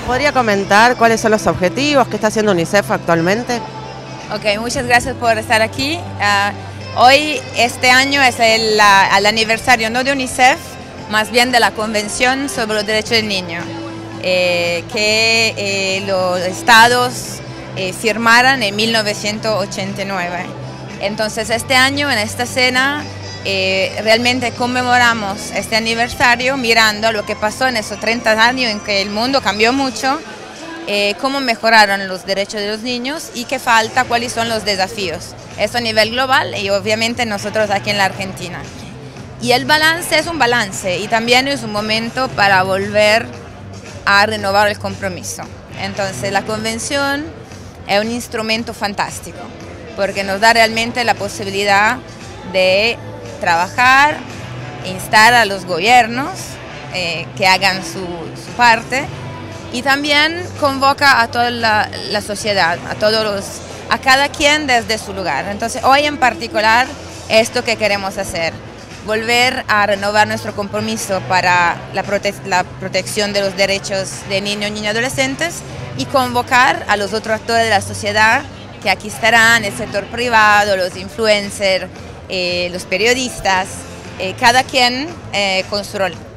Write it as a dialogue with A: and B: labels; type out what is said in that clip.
A: podría comentar cuáles son los objetivos que está haciendo UNICEF actualmente?
B: Ok, muchas gracias por estar aquí. Hoy, este año, es el aniversario no de UNICEF, más bien de la Convención sobre los Derechos del Niño, que los estados firmaron en 1989. Entonces, este año, en esta cena, realmente conmemoramos este aniversario mirando lo que pasó en esos 30 años en que el mundo cambió mucho, cómo mejoraron los derechos de los niños y qué falta, cuáles son los desafíos. Esto a nivel global y obviamente nosotros aquí en la Argentina. Y el balance es un balance y también es un momento para volver a renovar el compromiso. Entonces la convención es un instrumento fantástico porque nos da realmente la posibilidad de trabajar, instar a los gobiernos que hagan su parte y también convoca a toda la sociedad, a cada quien desde su lugar. Entonces hoy en particular esto que queremos hacer, volver a renovar nuestro compromiso para la protección de los derechos de niños, niñas y adolescentes y convocar a los otros actores de la sociedad que aquí estarán, el sector privado, los influencers, los periodistas, cada quien con su rol.